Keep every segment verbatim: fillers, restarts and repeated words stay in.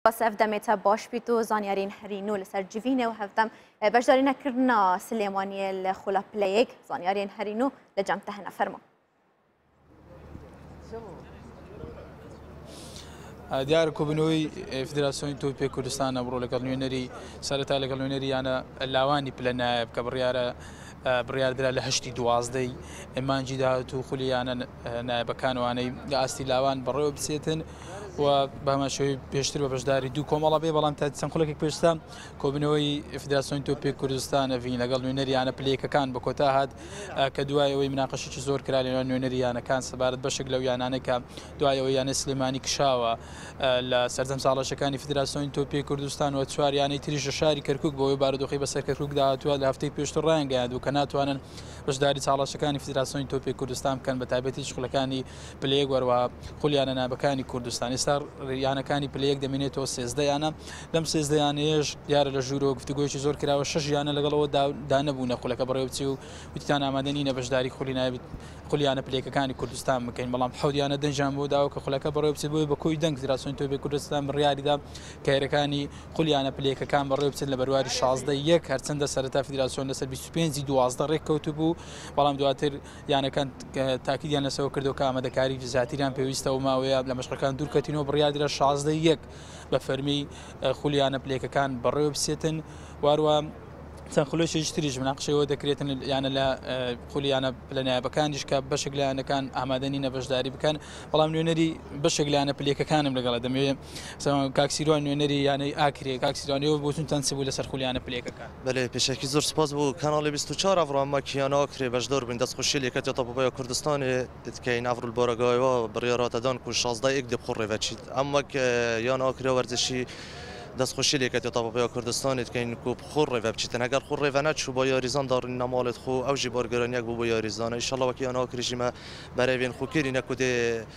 سپاس دەمێتە باش بیت و زانیارین هەرینۆ لەسەر جivînê و hevdem beşdarînekirina Silêmaniyê li xula Pileyek zanyarên herînû li cem te hene fermo. دیار کۆبنەوەی فدراسیۆنی تۆپی کوردستان ئەمڕۆ لەگەڵ نوێنەری سەرەتا لەگەڵ نوێنەریانە لاوانی پلە نایب کە بڕیارە بڕیاردرا لە هەشتی دوازدەی مانجی داهات و خولیانە نایبەکانوانەی ئاستی لاوان بەڕێوە بچێتن و بەماشەوەی پێشتر بە بەشداری دوو کۆمەڵە بێ بەڵام تا چەند خولێک پێشتا کۆبنەوەی فدراسیۆنی تۆپی کوردستان ئەڤین لەگەڵ نوێنەریانە پلەیەکەکان بە کۆتا هات کە دوایەوەی مناقەشێکی زۆر کرا لەنێوان نوێنەریانەکان سەبارەت بەشێک لەو یانانە کە دوایەوەی یانە سلێمانی کشاوە لە سەردەم ساڵەشەکانی فدراسیۆنی تۆپی کوردستان و چوار یانەی تریش لە شاری کەرکووک بەوەی بارودۆخی بەسەر کەرکووک داهاتووە لە هەفتەی پێشتر ڕایانگەیاند و کە ناتوانن بەشداری چاڵەشەکانی فدراسیۆنی تۆپی کوردستان بکەن بە تایبەتی شخولەکانی پلەیەک وەروە خولیانە نابەکانی کوردستان. ئێستا یانەکانی پلەیەک دەمێنێتەوە سێزدەیانە لەم سێزدەیانەیەش دیارە لە ژوورۆ گفتوگۆیەکی زۆر کراوە شەش یانە لەگەڵەوە دانەبوونە خولەکە بەڕێوەچی و وتیان ئامادەنینە بەشداری خولی نایب خولیانە پلەیەکەکانی کوردستان بکەین بەڵام حەودیانە دەنجام بۆ داوە کە خولەکە بەڕێوە بچێت بۆی بە کۆی دەنگ فدراسیۆنی تۆپی کوردستان بڕیاریدا کە هێرەکانی خولیانە پلەیەکەکان بەڕێوە بچێت لە بەرواری شازدە یەک هەرچەندە سەرەتا فدراسیۆن لەسەر بیست و پێنج دوازدە ڕێککەوت بوو بەڵام دواتر یانەکان تاکیدیان لەسەوە کردو کە ئامادەکاری زیاتریان پێویستە و ماوەیە لە مەشقەکان دوورکەتینەوە بڕیاردرا شازدە یەک بە فەرمی خولیانە پلەیەکەکان بەڕێوە بچێتن واروە چەند خولێکی تریش مناقشەوە دەکرێتن یانە لە خولیانە پلە نایبەکانیش کە بەشێک لایەنەکان ئامادەنینە بەشداری بکەن بەڵام نوێنەری بەشێک لایەنە پلەیەکەکانم لەگەڵە دەمەوێت کاکسیروان نوێنەری یانەی ئاکرێ کاکسیروانیەوە بۆچون تەنسی بوو لەسەر خولیانە پلەیەکەکان. بەێ پێشێکی زۆر سپاس بوو کاناڵی بیست و چوار ئەڤڕامە کیانە ئاکرێ بەشدار بووین دەستخۆشی لێکەتی تاپۆپەیە کوردستانی دکەی ناڤڕول بۆرەگایەوە بڕیاراتەدان و شازدە یەک دەبخۆڕێڤەچیت ئەمە یان ئاکرێ وەرزشی دەستخۆشی لێکەتی تاپۆپەیە کوردستانی دکەین و بخۆڕ ڕێڤە بچیتن ئەگەر خۆ ڕێڤە نەچوو بۆ یاریزان داڕین نەماڵێت خۆ ئەو ژی بۆرگەرانیەک بوو بۆ یاریزانە ئینشەڵڵا وەکی ئەنا کریژیمە بەرەوێن خوکێری نەکودێ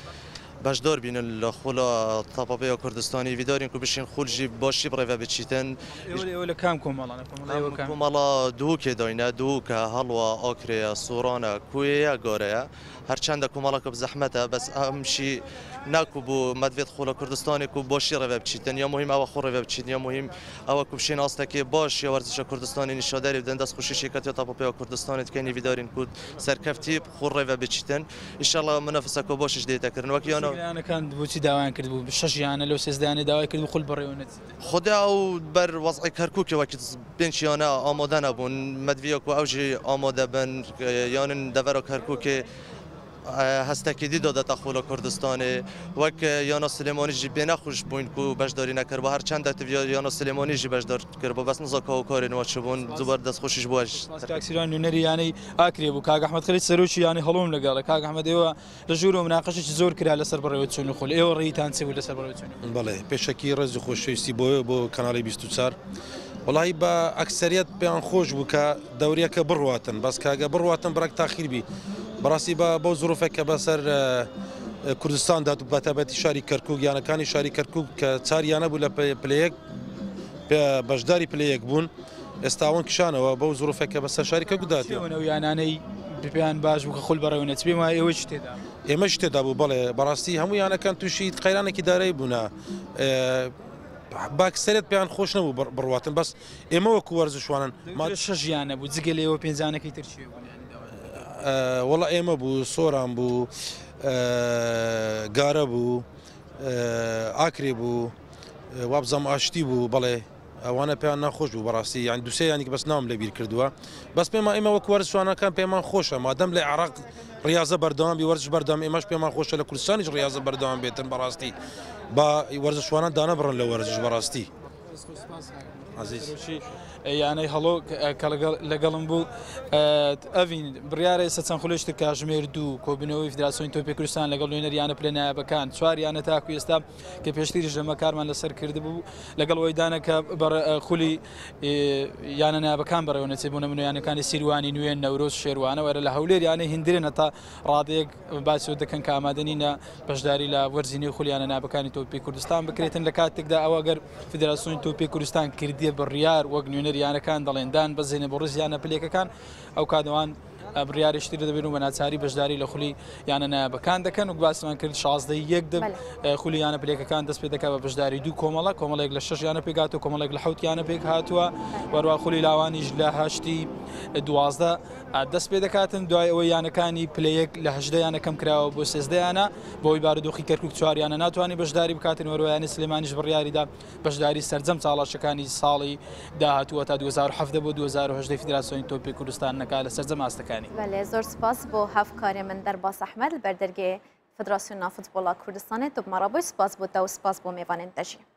بەشدار بینن لە خۆلا تاپۆپەیە کوردستانی ویدارین کو بشین خولژی باشی بڕێڤە بچیتن لە کام کۆمەڵانە کۆمەڵە دووکێ داینە دووکە هەڵوە ئاکرەیە سوورانە کوێیە گۆرەیە هەرچەندە کۆمەڵەکە بزەحمەتە بەس ئەمشی ناکو بوو مەدوێت خۆلە کوردستانی و باشی ڕێڤە بچیتن یا مهم ئەوە خۆ ڕێڤە بچیت یا مهم ئەوە کو بشین ئاستەکێ باش یا وەرزشە کوردستانی نیشاداری بدەن دەستخۆشی شێکەتی تاپۆپەیە کوردستانی دکەینی ویدارین کو سەرکەفتی خۆ ڕێڤە بچیتن ئینشەڵڵا منەفسەکە باشش دێتەکردن وەکی یانەکان بۆچی داوایان کرد بوو شەش یانە لەو سێزدەیانە داوای کرد و خول بەڕێوە نەچێت خدا و بەر وەزعی کەرکووکە وەکی پێنج یانە ئامادە نەبوون مەدویەک و ئەوژی ئامادە بن یانن دەڤەرە کەرکووکێ هەستێکی دیدۆدەتە خۆلە کوردستانی وەک یانا سلێمانیژی بێ نەخۆش بووین و بەشداری نەکرد بە هەرچەندە یانا سلێمانیژی بەشدار کرد بۆ بەس نزاکە و کارێنەوە چ بوون زوبەر دەستخۆشیش بووەش تاکسیران نوێنەری یانەی ئاکرێ بوو کاک ئەحمەد خەلیل سەرۆکی یانی هەڵۆم لەگەڵە کاک ئەحمەد ئێوە لە ژوور و مناقەشێکی زۆر کرا لەسەر بەڕێوە چوونی خۆل ئێوە ڕێیتان چی بوو لەسەر بەڕێوە چوونی بەڵێ پێشەکی ڕێز و خۆشەویستی بۆ بۆ کەناڵی بیست و چوار وڵی بە ئەکسەریەت پێیان خۆش بوو کە دەورێکە بڕواتن بەس کاگە بڕواتن بڕێک تاخیربی بەڕاستی بە بۆ زۆرۆفێکە بەسەر کوردستاندا و بەتەبەتی شاری کەرکووک یانەکانی شاری کەرکووک کە چاریانە بوو لە پلەیەک بەشداری پلەیەک بوون ئێستاوان کشانەوە بەو زۆرۆفێکە بەسەر شاری کەرکووداەوە یانانەی پێیان باش بوو کە خول بەڕێوە نەچبێ وای ئێوە تێدا ئێمەش تێدا بوو بەڵێ بەڕاستی هەموو یانەکان تووشی قەیرانێکی دارایی بوونە باکسەرێت پێیان خۆش نەبوو بڕواتن بەس ئێمە وەکو وەرزشوانن شەش یانە بوو جگە لێەوە پێنجانەکەی ترچێ بوو وەڵا ئێمە بوو سۆران بوو گارە بوو ئاکرێ بوو وابزەم ئاشتی بوو بەڵێ ئەوانە پێیان ناخۆش بوو بەڕاستی یان دووسێ یانێک بەس نام لەبیر کردووە بەس پێمان ئێمە وەک وەرزشوانەکان پێمان خۆشە مادەم لە عێراق ڕاضە بەردەوامی وەرزش بەردەوام ئێمەش پێمان خۆشە لە کوردستانیش ڕاضە بەردەوام بێتن بەڕاستی با وەرزشوانە دانەبڕن لە وەرزش بەڕاستی یانەی هەڵۆ کە لەگەڵم بوو ئەڤین بڕیارە ئێستا چەند خولێشتر کاژمێر دوو کۆبنەوەی فدراسیۆنی تۆپی کوردستان لەگەڵ نوێنەریانە پلە نایبەکان چوار یانە تاکو ئێستا کە پێشتریش لەمە کارمان لەسەر کرده بوو لەگەڵ ئەوەیدانە کە خولی یانە نایبەکان بەڕێوە نەچێت بوو نمونەیانەکانی سیروانی نوێن نەورۆز شێروانە وەرە لە هەولێر یانە هیندرێن هەتا ڕادەیەک باسیۆ دەکەن کە ئامادەنینە بەشداری لە وەرزینی خولیانە نایبەکانی تۆپی کوردستان بکرێتن لە کاتێکدا ئەوە گەر فدراسیۆنی تۆپی کوردستان کردیە بڕیار وەک نوێنەریانەکان دەڵێندان بەزێنە بۆ ڕزیانە پلێکەکان ئەو کادەوان بڕیاریشتری دەبێن و بە ناچاری بەشداری لە خولی یانە نایابەکان دەکەن و باسمان کرد شازدەی یەک دەب خولی یانە پلێکەکان دەست پێ دەکات بە بەشداری دوو کۆمەڵە کۆمەڵێک لە شەش یانە پێکات و کۆمەڵێک لە حوت یانە پێک هاتووە وەروە خولی لاوانیش لە هەشتی دوازدە دەست پێ دەکاتن دوای ئەوەی یانەکانی پلەیەک لە هەژدە یانە کەم کراوە بۆ سێزدەیانە بۆی بارودۆخی کەرکک چواریانە ناتوانانی بەشداری بکاتن وەروەیانی سلێمانیش بڕیاریدا بەشداری سەرجەم چاڵاشەکانی ساڵی داهاتووە تا دوو هەزار و حەڤدە بۆ دوو هەزار و هەژدە فیدراسیۆنی تۆپی کوردستان نەکا لە سەرجەم ئاستەکانی. بەڵێ زۆر سپاس بۆ هەفکارێ من دەرباس ئەحمەد بەردەرگێ فدراسیۆنا فوتبۆڵا کوردستانê tu bi me re bûyî spas bû te û spas bۆ mêvanên te jî.